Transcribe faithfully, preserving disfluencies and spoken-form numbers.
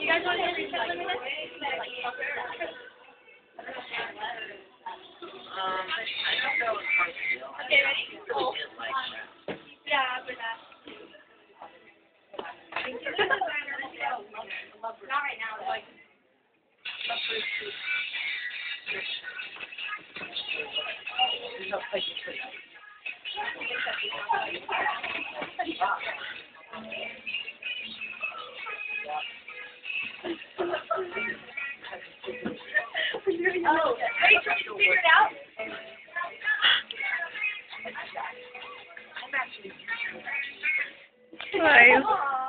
guys want to do this? Um, I don't know if it's real. Okay, ready? Oh. Like that. Yeah, after that. Not right now, though. There's no place to put it. Oh, Rachel, you figured it out? I'm actually. Nice.